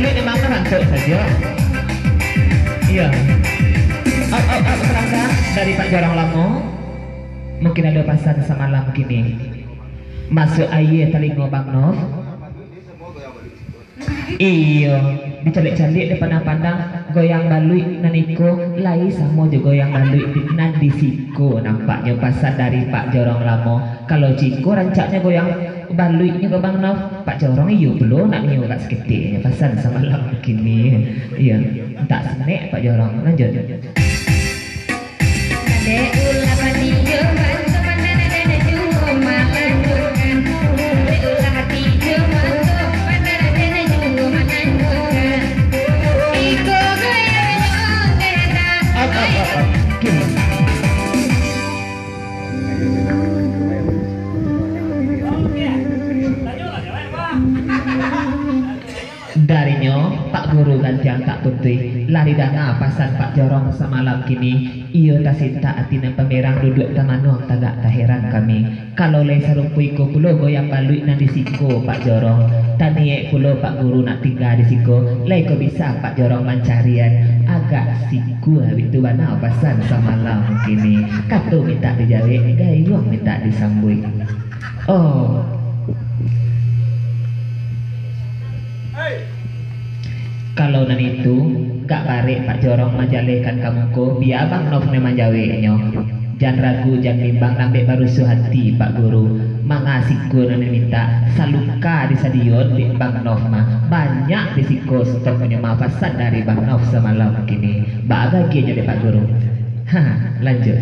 Baluit memang ngantuk saja. Iya. Serangga dari Pak Jorong Lamo. Mungkin ada pesan semalam begini. Masuk air telingo Bang Nov. Iya, dicalik-calik depan pandang goyang baluit naniko lai sama juga goyang baluit nan di siko nampaknya pesan dari Pak Jorong Lamo. Kalau Ciko rancaknya goyang baluitnya ke Bang Nov, Pak Jorong iyo belum nak nyo kat seketiknya pesan semalam begini. Iya, tak senek Pak Jorong lanjut. Darinya Pak Guru ganjang tak putih lari dana pasan Pak Jorong semalam kini iyo tasinta atina pemerang duduk tamanuang tagak tak heran kami kalau le sarupui ko pulo goyang baluit na disiko Pak Jorong taniek pulo Pak Guru nak tinggal disiko le ko bisa Pak Jorong mencarian agak siku itu bana pasan semalam kini katu minta dijawe gayung minta disambui. Oh kalau nan itu gak barek Pak Jorong majalehkan kamu ko biar Bang Nov ne manjawenya jangan ragu jangan bimbang nambah baru suhati Pak Guru mangasiku nan minta saluka di stadion di Bang Nov mah banyak disiko stok punya mafasan dari Bang Nov semalam kini bahagia jadi Pak Guru. Lanjut.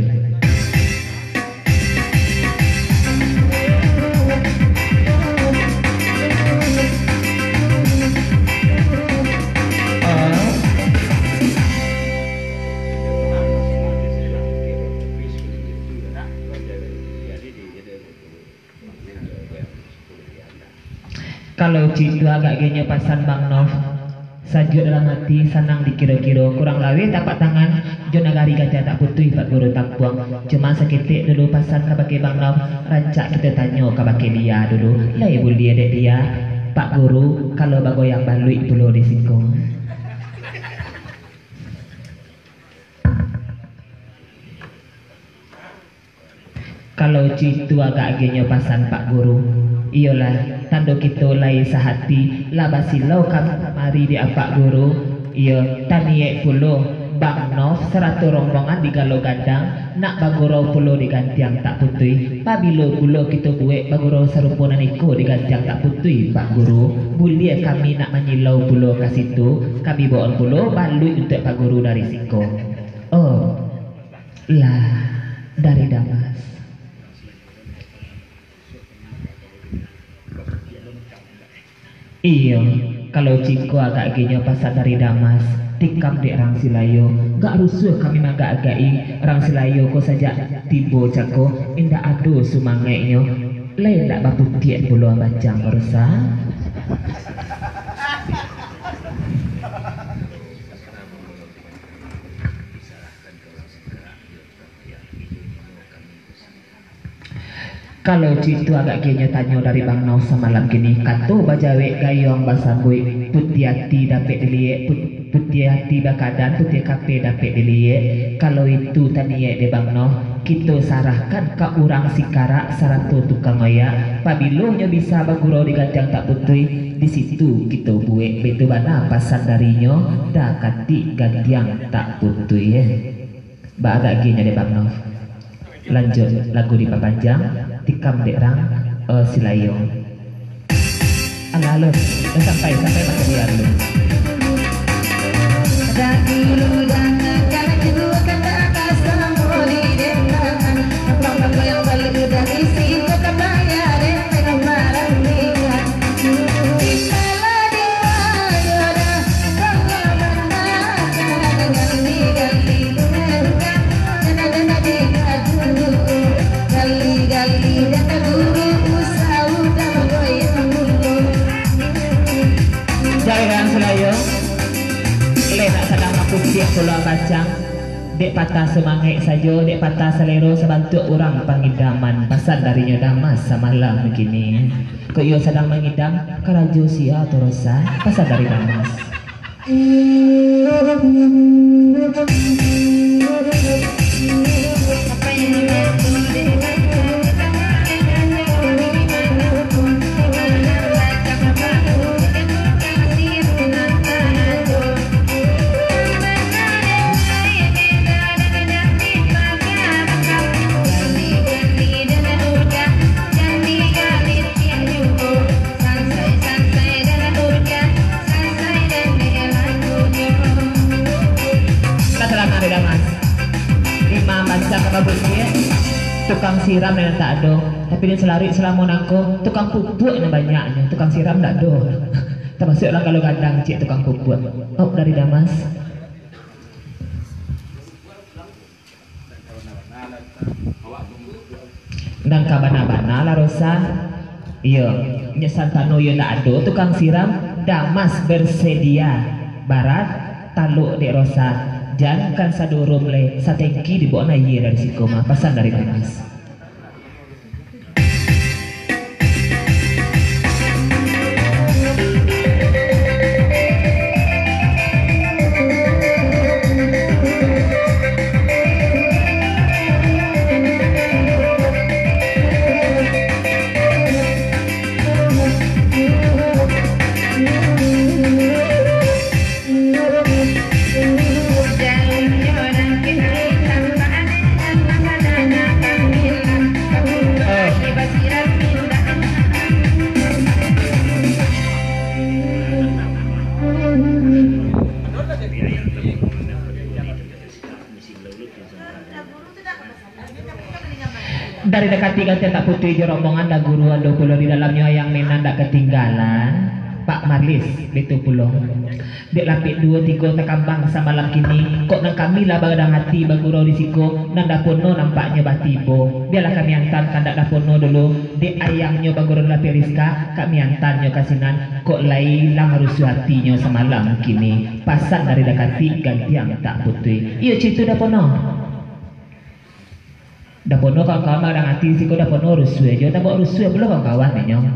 Kalau citu agak genya pasan Bang Nov sajuk dalam hati senang dikira-kira kurang lawe tapak tangan jonagari gajah tak putih Pak Guru tampuang cuma seketik dulu pasan kabake Bang Nov rancak kita tanya kabake dia dulu lah ibu dia dek dia Pak Guru kalau bagoyang baluit dulu di siko kalau citu agak genya pasan Pak Guru iyalah tando kita lai sahati labasilau kamari di Pak Guru iya taniek pulo Bang Nov 100 rombongan di Galo Gandang nak bagurau pulo di gantiang tak putih pabilo pulo kita buat bagurau sarupunan iko di gantiang tak putih Pak Guru boleh kami nak menyilau pulo ke situ kami bawa pulo baluit untuk Pak Guru dari siko. Oh lah dari Damas. Iya, kalau Ciko agak genya pasar dari Damas, tikam dek Rang Silayo, gak rusuh kami agak agai Rang Silayo ko saja tibo cako, indah adu sumangainya, lain tak bapu tiap bulu bacang berusaha. Kalau citu agak kenya tanya dari Bang Nov semalam kini kato bajawe gayong basambui putih hati dapet diliye putih hati bakadan putih kape dapet diliye kalau itu tadi de Bang Nov kita sarahkan ke orang sikara saratu tukang oya pabilonya bisa bagurau di ganjang tak putih di situ kita buat betu bana pasan darinya dah kati ganjang tak putih ba agak kenya de Bang Nov. Lanjut lagu di papanjang tikam dek Rang Silayo ala sampai pakai dia dulu dulu jangan kaju kata atas dalam bodi dengangan apa yang balik dari situ kebaya dan pengamaran dia di malah di ada pengamaran ganti gali dan guru usaha udah goyang dulu jairan Selayo lena sedang aku siap pulau bacang dek patah semangat saja, dek patah selero sebantu orang pangidaman pasal darinya damas semalam begini. Kau iyo sedang mengidam karajo sia atau rosa pasal dari damas. Tukang siram yang tak ada, tapi dia selari selama nangko tukang pupuk yang banyaknya, tukang siram tak ada. Termasuk orang kalau gadang cik tukang pupuk. Oh dari Damas. Dan kabana-bana lah Rosa. Iya, nyesantano yo tak ada tukang siram. Damas bersedia barat taluk dek Rosa. Jangan kan sadurum le satengki dibawa na iya dari sikoma pesan dari Damas. Dari dekati gantian tak putih je rombongan dah guru ando pulau di dalamnya yang menan tak ketinggalan Pak Marlis betu pulau dek lapik 2-3 tekambang samalam kini kok nang kami lah bagadang hati bagurau di siko nang dapono nampaknya batibo biarlah kami antar kandak dapono dulu dek ayangnya bagurau lapik Rizka kami antarnya kasinan kok lailang harus hatinya semalam kini pasan dari dekati gantian tak putih iya citu dapono dapono kawan-kawan ada hati sih kok dapono rusue aja tak bawa rusue belum kawan-kawan nih nyong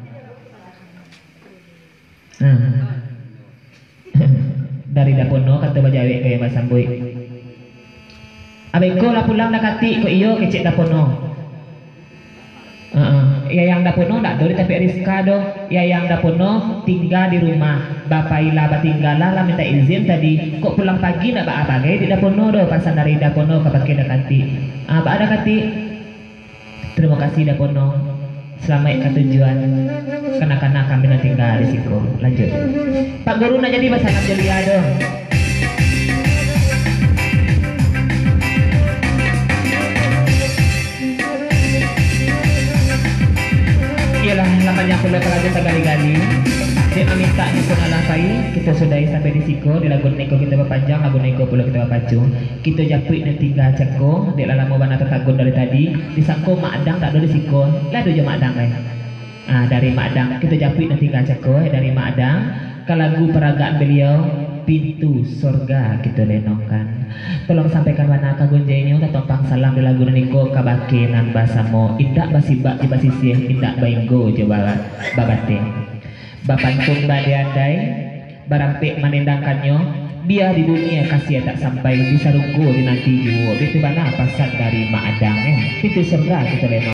dari dapono kata bajawe kayak mas Samboy abeko lah pulang nak hati kok iyo kecek dapono ya yang dapono tak dori tapi Rizka do ya yang dapono tinggal di rumah bapak ila batinggala lah minta izin tadi kok pulang pagi nak apa di dapono do pasan dari dapono ke pakai dakati apa ada kati terima kasih dapono selamat ke tujuan kanak-kanak kami nanti tinggal di situ lanjut Pak Guru nak jadi bahasa Arab Jelia dong iyalah namanya aku lepas lagi sekali-kali dia meminta pun alakai kita sudahi sampai di siko di lagu neko kita berpanjang lagu neko pula kita berpacung kita japui dan tinggal ceko di dalam mana tertagun dari tadi disangko Madang tak ada di siko lah tu je Madang dari Madang kita japui dan tinggal ceko dari Madang ke lagu peragaan beliau pintu surga kita lenongkan tolong sampaikan mana kagunjainya kita tompang salam di lagu neko kabakenan basamo indak basibak di basisih indak bainggo coba babate bapantung badiandai barampik menendangkannya biar di dunia kasih tak sampai bisa rugo di nanti juga itu mana pasar dari Madang itu surga kita lenong